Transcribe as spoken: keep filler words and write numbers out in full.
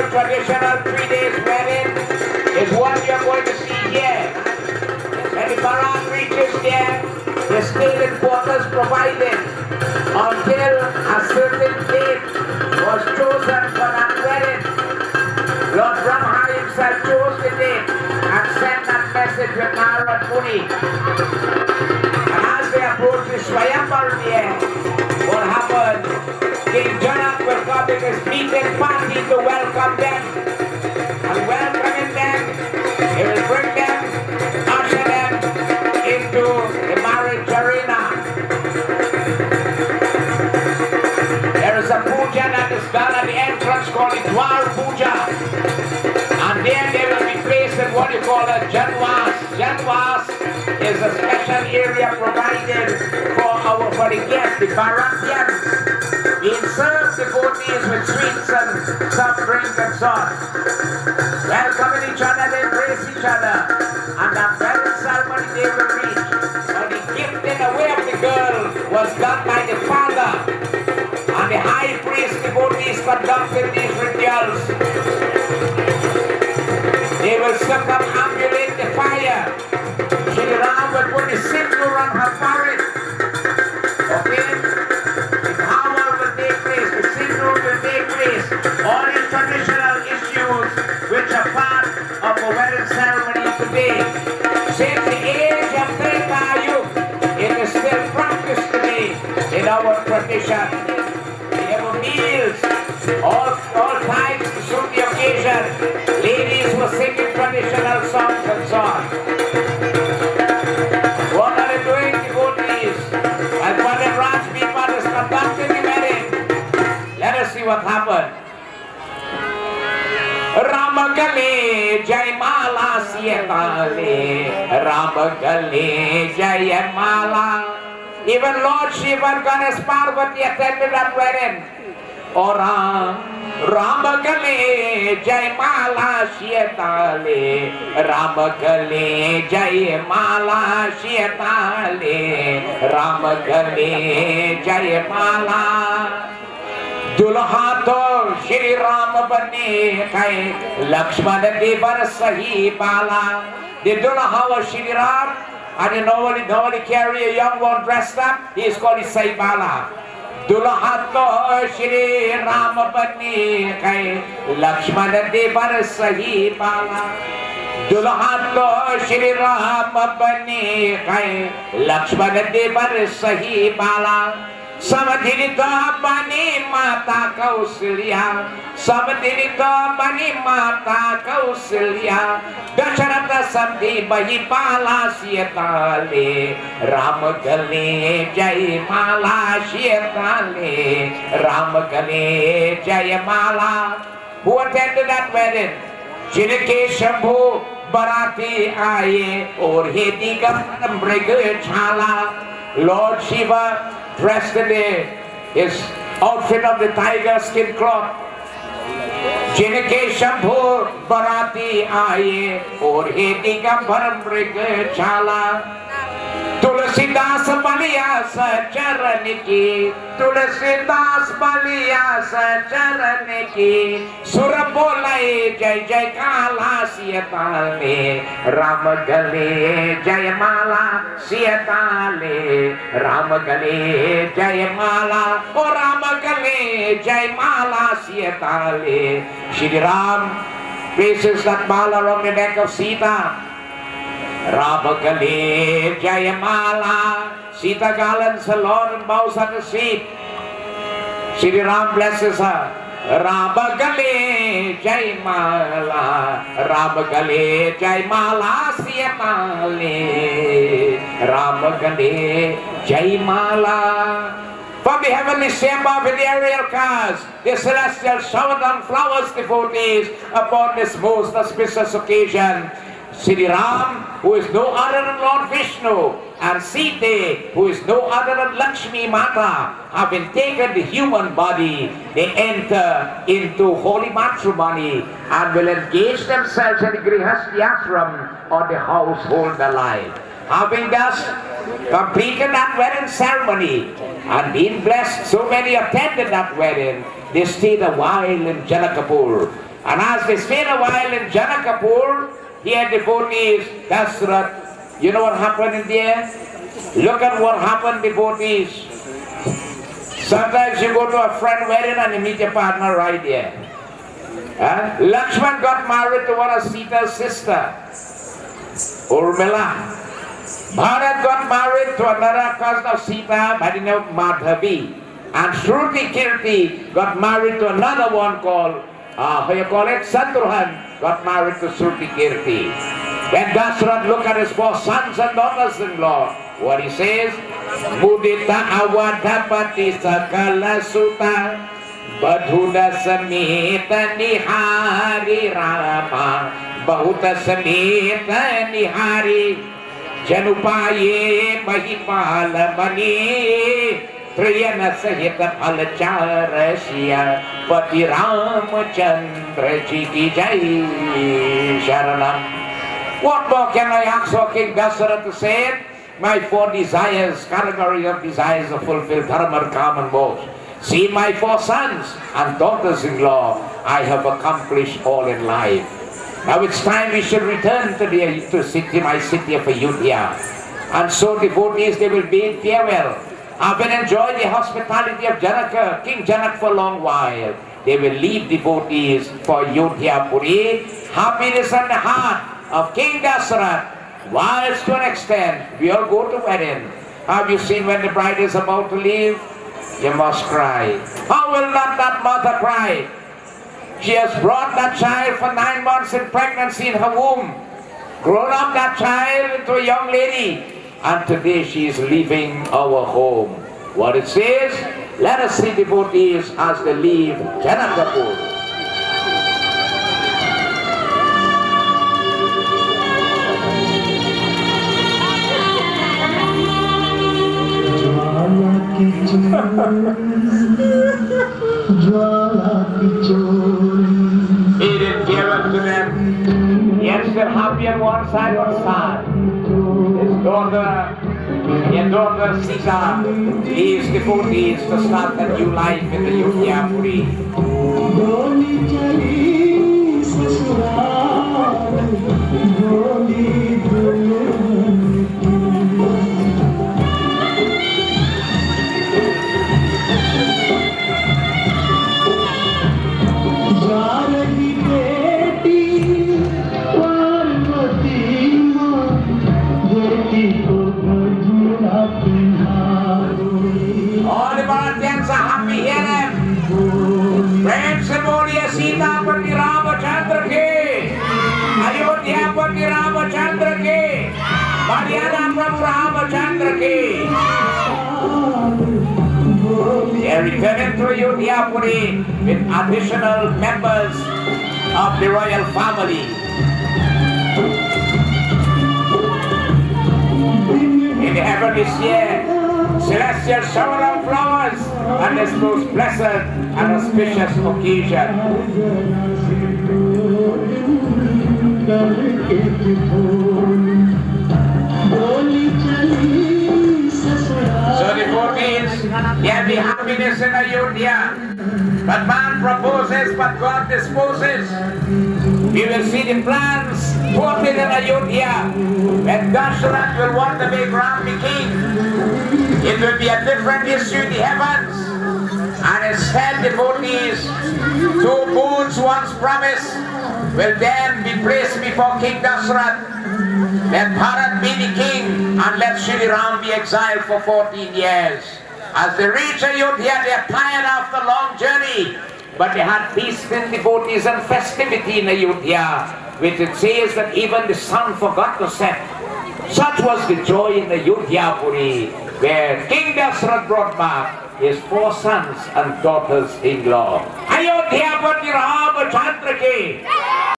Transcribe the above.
traditional three days wedding is what you're going to see here. When the Barat reaches there, the stay-in quarters provided until a certain date was chosen for that wedding. Lord Brahma himself chose the date and sent that message with Narad Muni. And as they approached the Swayambar here, what happened? King Janak will come with his meeting party to welcome them. And welcoming them, he will bring them, usher them into the marriage arena. There is a puja that is done at the entrance called the Dwar Puja. And there they will be placed in what you call a Janvas. Janvas is a special area provided for our for the guests, the Bharatyans. Being served devotees with sweets and soft drink and so on. Welcoming each other, they embrace each other. And that wedding ceremony they will reach. But the gifting away of the girl was done by the father. And the high priest devotees conducted these rituals. They will circumambulate the fire. Shri Ram will put the sindoor on her forehead. Okay? All these traditional issues which are part of a wedding ceremony today. Since the age of Treta Yuga, it is still practiced today in our tradition. We have meals, all, all times to suit the occasion. Ladies were singing traditional songs and so on. What are they doing, devotees? And Pandit Rajbipal is conducting the wedding. Let us see what happened. Ramagale Jai Mala Sietale Ramagale Jai Mala. Even Lord Shiva Ganesh Parvati attended that wedding. Ora Ramagale Jai Mala Sietale Ramagale Jai Mala Sietale Ramagale Jai Mala. दुल्हा तो श्री राम बने कहे लक्ष्मण देवर सही बाला. The दुल्हा was Shri Ram, and you normally, normally carry a young one dressed up. He is called Saibala. दुल्हा तो श्री राम बने कहे लक्ष्मण देवर सही बाला. दुल्हा तो श्री राम बने कहे लक्ष्मण देवर सही बाला. समधिरिता बनी माता कौशल्या. समधिरिता बनी माता कौशल्या. दशरथ समधि बही पाला सियताले. राम गले जय माला सियताले. राम गले जय माला. Who attended that wedding? जिनके शंभु बराती आए और हे दिगंबर मृग छाला. Lord Shiva dressed in the, his outfit of the tiger skin cloth. जिनके शंभु बराती आए और हे दिगंबर मृग छाला. तुलसीदास बलिया सचरण की. तुलसीदास बलिया सचरण की. सुर बोले जय जय काला सियताले. राम गले जय माला सियताले. राम गले जय माला. ओ राम गले जय माला सियताले. Shri Ram places that mala on the neck of Sita. Ramagale Jayamala. Sita gallants her Lord and bows at his feet. Shri Ram blesses her. Ramagale Jayamala. Ramagale Jayamala Siyamale. Ramagale Jayamala. From the heavenly chamber with the aerial cars, the celestial showered on flowers devotees upon this most auspicious occasion. Shri Ram, who is no other than Lord Vishnu, and Sita, who is no other than Lakshmi Mata, having taken the human body, they enter into holy matrimony and will engage themselves in the Grihastha ashram or the household life. Having thus completed that wedding ceremony and been blessed, so many attended that wedding, they stayed a while in Janakapur. And as they stayed a while in Janakpur, he had devotees, Dasrath. You know what happened in there? Look at what happened, devotees. Sometimes you go to a friend wedding and you meet your partner right there. Huh? Lakshman got married to one of Sita's sister, Urmila. Bharat got married to another cousin of Sita by the name of Madhavi. And Shruti Kirti got married to another one called, uh, how you call it, Satruhan, got married to Shruti Kirti. When Dasrath looked at his four sons and daughters-in-law, what he says, Mudita awadapati sakala suta, Badhuda sameta nihari rama, Bahuta sameta nihari, Janupaye mahipala mani, Priyana sahita palacharasya, Pati Ramachandra ji ki jai Sharanam. What more can I ask for King Dasarath to say? My four desires, category of desires are fulfilled, dharma, karma and moksha. See my four sons and daughters-in-law, I have accomplished all in life. Now it's time we should return to, the, to city, my city of Ayodhya. And so devotees, they will bid farewell. Having enjoyed the hospitality of Janaka, King Janak for a long while, they will leave devotees for Ayodhya Puri. Happiness in the heart of King Dasarath. Whilst to an extent, we all go to wedding. Have you seen when the bride is about to leave? You must cry. How will not that mother cry? She has brought that child for nine months in pregnancy in her womb, grown up that child into a young lady, and today she is leaving our home. What it says, let us see devotees as they leave Janakpur. He didn't give it to them. Yes, they're happy on one side or sad. His daughter, his daughter Sita, these devotees to start a new life in the Ayodhya all the Bharatiyans are happy here. Friends, Ayodhya Sita Pati Ramachandra ki, Ayodhya Pati Ramachandra ki, Haryana Prabhu Ramachandra ki. They are returning to Ayodhya Puri with additional members of the royal family. In the heaven this year, celestial shower of flowers on this most blessed and auspicious occasion. So devotees, there be happiness in Ayodhya. But man proposes, but God disposes. We will see the plans put in Ayodhya. When Dasarath will want to make Ram the king, it will be a different issue in the heavens. And instead, devotees, two boons once promised will then be placed before King Dasarath. Let Bharat be the king and let Shri Ram be exiled for fourteen years. As they reach Ayodhya, they are tired after a long journey, but they had feasting, devotees and festivity in Ayodhya, which it says that even the sun forgot to set. Such was the joy in Ayodhya Puri, where King Dasarath brought back his four sons and daughters-in-law. Ayodhya Pati Ramachandra ki.